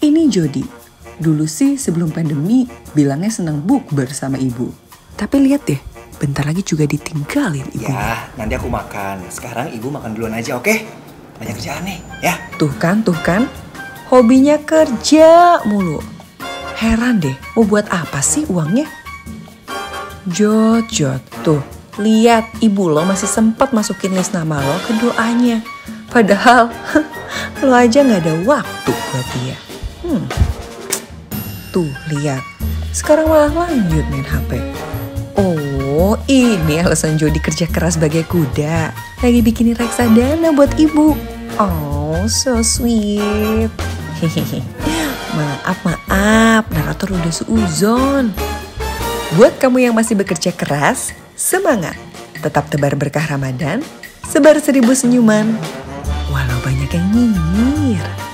Ini Jody. Dulu sih sebelum pandemi bilangnya senang bukber sama ibu. Tapi lihat deh, bentar lagi juga ditinggalin ibu. Ya, nanti aku makan. Sekarang ibu makan duluan aja, oke? Banyak kerjaan nih, ya. Tuh kan. Hobinya kerja mulu. Heran deh, mau buat apa sih uangnya? Jod, tuh. Lihat, ibu lo masih sempat masukin list nama lo ke doanya. Padahal lo aja gak ada waktu buat dia. Tuh, lihat. Sekarang malah lanjut main HP. Oh, ini alasan Jody kerja keras sebagai kuda. Lagi bikinin reksadana buat ibu. Oh, so sweet. Hehehe. Maaf, narator udah seuzon. Buat kamu yang masih bekerja keras, semangat. Tetap tebar berkah Ramadan, sebar 1000 senyuman. Walau banyak yang nyinyir.